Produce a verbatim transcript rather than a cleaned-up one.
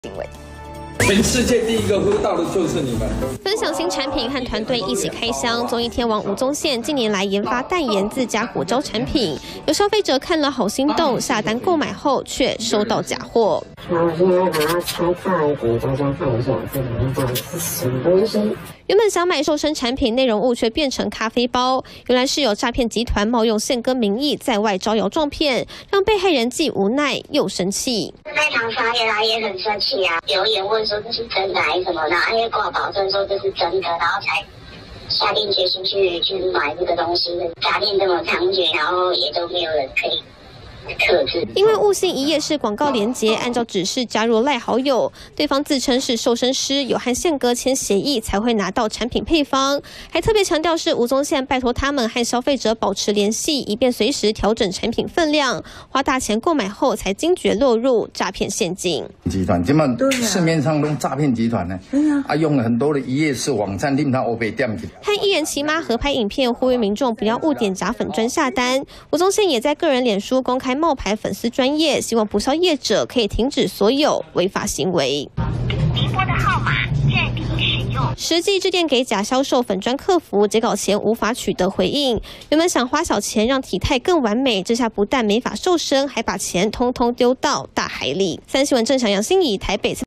行为。 全世界第一个喝到的就是你们。 分享新产品和团队一起开箱，综艺天王吴宗宪近年来研发代言自家果胶产品，有消费者看了好心动，下单购买后却收到假货。 那我现在把它拆开来给大家看一下，这里面到底是什么东西。 原本想买瘦身产品，内容物却变成咖啡包，原来是有诈骗集团冒用宪哥名义在外招摇撞骗，让被害人既无奈又生气。 在场发言他也很生气啊，留言问说这是真的还是什么的，他也挂保证说这是真的，然后才下定决心去去买这个东西。诈骗这么猖獗，然后也都没有人可以。 因为误信一页式广告连结，按照指示加入赖好友，对方自称是瘦身师，有和宪哥签协议才会拿到产品配方，还特别强调是吴宗宪拜托他们和消费者保持联系，以便随时调整产品分量，花大钱购买后才惊觉落入诈骗陷阱。 集团基本上市面上都诈骗集团呢，啊，用了很多的一页式网站令他欧北店去。 和艺人齐妈合拍影片，呼吁民众不要误点假粉专下单。吴宗宪也在个人脸书公开冒牌粉丝专业，希望不肖业者可以停止所有违法行为。您拨的号码暂停使用。实际致电给假销售粉专客服，截稿前无法取得回应。原本想花小钱让体态更完美，这下不但没法瘦身，还把钱通通丢到大海里。三新闻正常杨欣怡台北。